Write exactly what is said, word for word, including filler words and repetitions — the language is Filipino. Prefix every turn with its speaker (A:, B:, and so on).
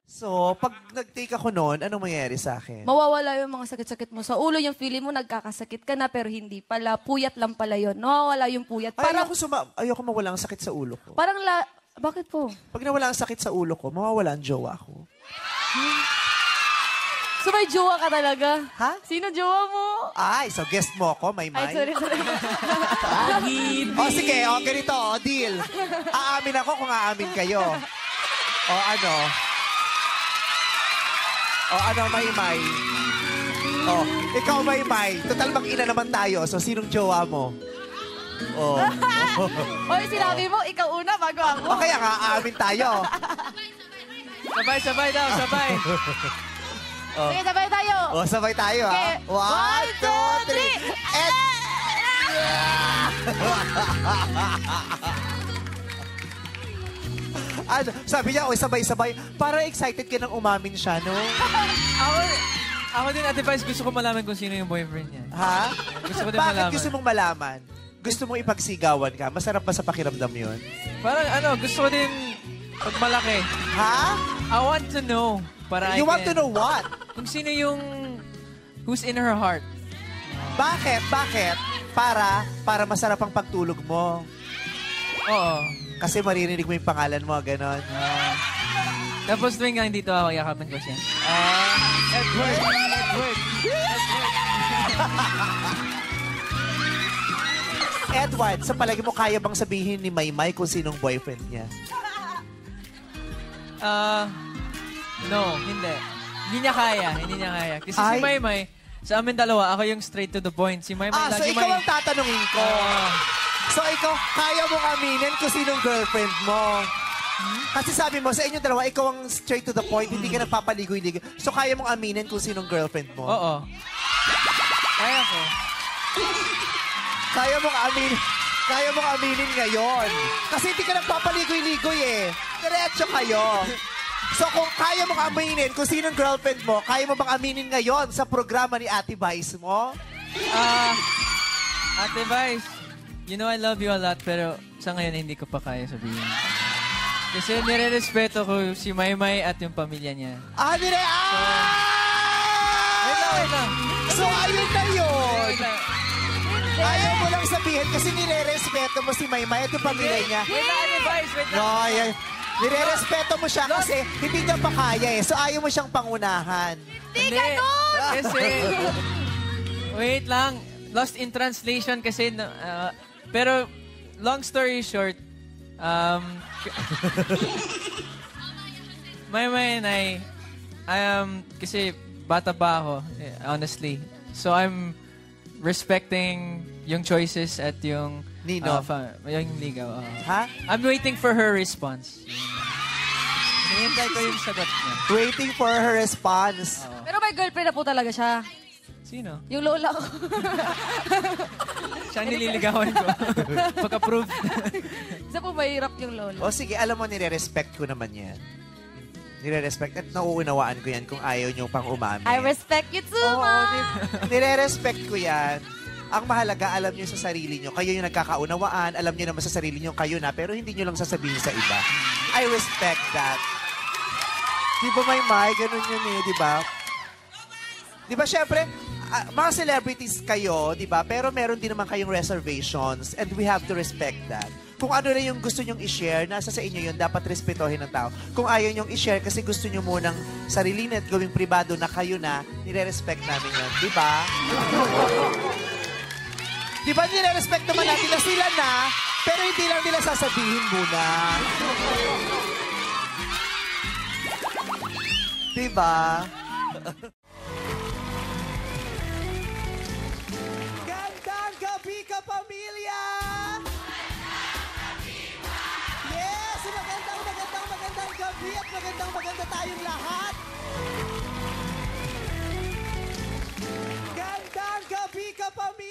A: So, pag nag-take ako noon, anong mangyayari sa akin?
B: Mawawala yung mga sakit-sakit mo sa ulo. Yung feeling mo, nagkakasakit ka na, pero hindi pala. Puyat lang pala yun. Nawawala yung puyat.
A: Ay,
B: Parang,
A: ayoko, suma- ayoko mawala ang sakit sa ulo ko.
B: parang la... Bakit po?
A: Pag nawala ang sakit sa ulo ko, mawawala ang jowa ko.
B: So may jowa ka talaga?
A: Ha?
B: Sino jowa mo?
A: Ay, so guest mo ako, Maymay.
B: Ay, sorry, sorry.
A: O sige, o ganito, o deal. Aamin ako kung aamin kayo. O ano? O ano, Maymay? O, ikaw, Maymay. Total mag-ina naman tayo. So, sinong jowa mo? O.
B: Oy, sinabi mo, ikaw una bago ako.
A: O kaya nga, aamin tayo.
C: Sabay, sabay daw, sabay.
A: O.
B: Sige, sabay tayo.
A: O, sabay tayo, ha?
B: Okay.
A: One, two, three. And... Ano, sabi niya, o sabay-sabay. Para excited ka nang umamin siya, no?
C: Ako, ako din, Ate Vice, gusto ko malaman kung sino yung boyfriend niya.
A: Ha?
C: Gusto ko din
A: Bakit
C: malaman.
A: gusto mong malaman? Gusto mong ipagsigawan ka? Masarap ba sa pakiramdam yun?
C: Parang ano, gusto ko din pag malaki.
A: Ha?
C: I want to know. Para
A: You
C: I
A: want
C: can,
A: to know what?
C: Kung sino yung who's in her heart.
A: Bakit? Bakit? Para, para masarap ang pagtulog mo.
C: Oo.
A: Kasi maririnig mo yung pangalan mo, ganon.
C: Uh, tapos tuwing nga dito ako, yakapin ko siya.
A: Ah,
C: Edward! Edward!
A: Edward, sa palagi mo, kaya bang sabihin ni Maymay kung sinong boyfriend niya?
C: Ah, uh, no, hindi. Hindi niya kaya, hindi niya kaya. Kasi
A: Ay.
C: si Maymay, sa amin dalawa, ako yung straight to the point. Si Maymay
A: Ah, so
C: lagi
A: ikaw
C: may...
A: ang tatanungin ko.
C: Ah.
A: So ikaw, kaya mong aminin kung sinong girlfriend mo. Kasi sabi mo, sa inyong dalawa, ikaw ang straight to the point, hindi ka nagpapaligoy-ligoy. So kaya mong aminin kung sinong girlfriend mo.
C: Oo. Kaya ko.
A: Kaya mong aminin, kaya mong aminin ngayon. Kasi hindi ka nagpapaligoy-ligoy eh. Diretso kayo. So kung kaya mong aminin kung sinong girlfriend mo, kaya mo bang aminin ngayon sa programa ni Ate Vice mo?
C: Ah, Ate Vice, you know I love you a lot, pero sa ngayon hindi ko pa kaya sabihin. Kasi nire-respeto ko si Maymay at yung pamilya niya.
A: Ah, dire... Ah!
C: Wait lang, wait lang.
A: So ayun na yun.
C: Wait lang.
A: Ayaw mo lang sabihin kasi nire-respeto mo si Maymay at yung pamilya niya.
C: Wait lang, Ate Vice, wait lang.
A: No, yan. Nire-respeto mo siya kasi hindi niya pa kaya eh. So ayaw mo siyang pangunahan.
B: Hindi ganun!
C: Kasi, wait lang. Lost in translation kasi, uh, pero long story short, um, Maymay and I, I um, kasi bata pa ako, honestly. So I'm respecting yung choices at yung
A: Nino?
C: Uh, fa- yung ligaw. Uh,
A: Ha?
C: I'm waiting for her response. Hinihintay ko yung sagot niya.
A: Waiting for her response.
C: Oo.
B: Pero may girlfriend na po talaga siya.
C: Sino?
B: Yung lola ko.
C: Siya ang nililigawan ko. Pag-approve.
B: Isa po mahirap yung lola.
A: O sige, alam mo, nire-respect ko naman yan. Nire-respect at nauunawaan ko yan kung ayaw niyo pang umamin.
B: I respect you too,
A: Oo,
B: ma.
A: ni- nire-respect ko yan. Ang mahalaga, alam niyo sa sarili niyo. Kayo yung nagkakaunawaan, alam niyo naman sa sarili niyo kayo na, pero hindi niyo lang sasabihin sa iba. I respect that. Di ba, Maymay? Ganun yun eh, di ba? Di ba, syempre, uh, mga celebrities kayo, di ba? Pero meron din naman kayong reservations and we have to respect that. Kung ano na yung gusto nyong i-share, nasa sa inyo yun, dapat respetohin ng tao. Kung ayaw nyong i-share kasi gusto nyo munang sarili at gawing pribado na kayo na, nire-respect namin yun. Di ba? Di ba nire-respect naman natin na sila na, pero hindi lang nila sasabihin muna. Di ba? Gandang gabi ka, pamilya! Yes! Magandang, magandang, magandang gabi at magandang, maganda tayong lahat! Gandang gabi ka, pamilya!